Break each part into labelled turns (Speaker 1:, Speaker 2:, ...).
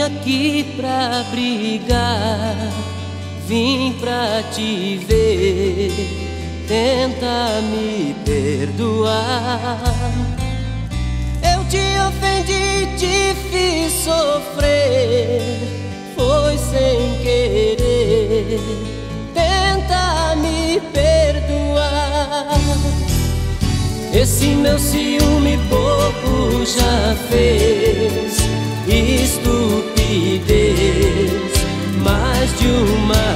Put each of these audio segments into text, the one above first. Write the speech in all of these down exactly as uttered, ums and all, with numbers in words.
Speaker 1: aqui pra brigar, vim pra te ver, tenta me perdoar. Eu te ofendi, te fiz sofrer, foi sem querer, tenta me perdoar. Esse meu ciúme bobo já fez estupidez mais de uma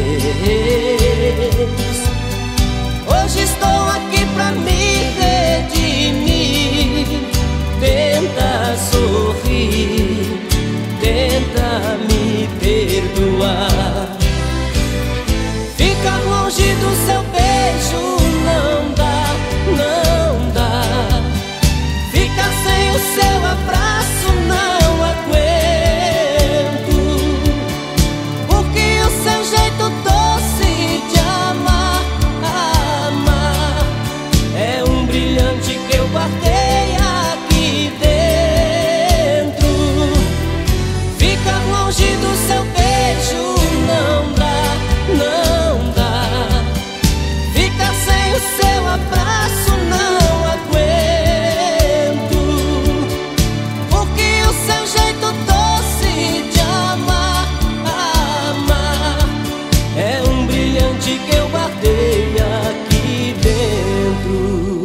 Speaker 1: vez. Hoje estou aqui pra me redimir, tenta sorrir, tenta me perdoar. Ficar longe do seu beijo não dá, não dá. Ficar sem o seu abraço não aguento, porque o seu jeito doce de amar, amar, é um brilhante que eu guardei aqui dentro. Ficar longe do seu beijo não dá, não dá. Ficar sem o seu abraço não aguento, porque o seu jeito doce de amar, amar, é um brilhante que eu guardei aqui dentro.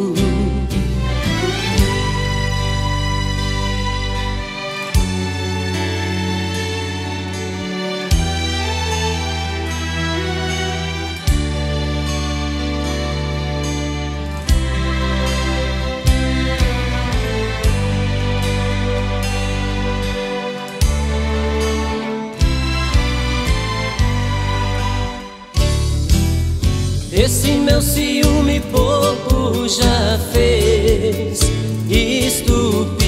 Speaker 1: Esse meu ciúme bobo já fez estupidez